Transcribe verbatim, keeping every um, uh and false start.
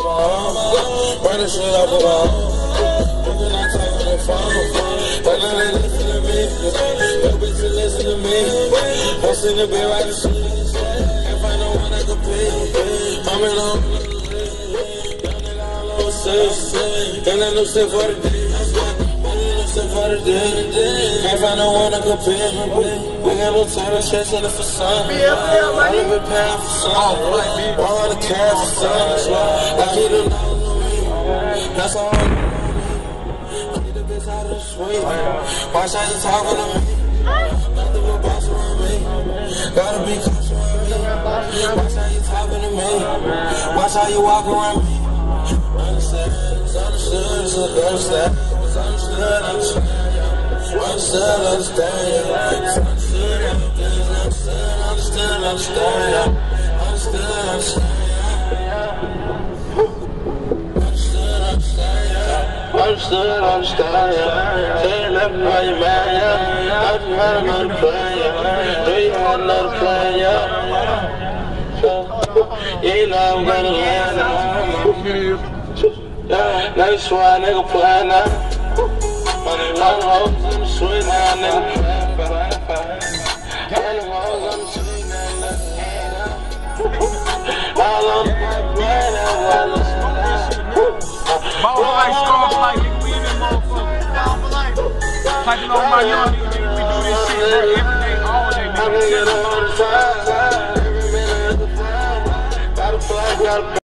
Run the shit up with all. Looking like talking on the phone. But now they listen to me. Yo, bitch, you listen to me. I'm sitting the bed right to shit. If I know one I can pay. I'm in on. Young nigga all over six. Then that new shit for the day. For the day, can't find no one to compare. We got no time to chase it for some. I live in pain for some. All the cash for some. I keep it on me. That's all I need the bitch out of the suite. Watch how you talking to me. Nothing will bounce around me. Gotta be cautious around me. Watch how you talking to me. Watch how you walk around me. Understand, understood, understand. Understood, understand, understood, understand, understood, understood, understand, understood, understand, say left by your man, yeah, I just had another plan, yeah, do you have another plan, yeah, so, you know I'm gonna land, yeah, next one, nigga, plan now. Money long hoes, I'm sweet now, nigga. Money hoes, I'm sweet now, nigga. All on the brain, I'm Ball life, score life, nigga, we in this motherfucker. Piping on my young nigga, nigga, we do this shit, bro, every day, all day, nigga. I'm gonna get a hundred times, every minute at the time. Gotta fly, gotta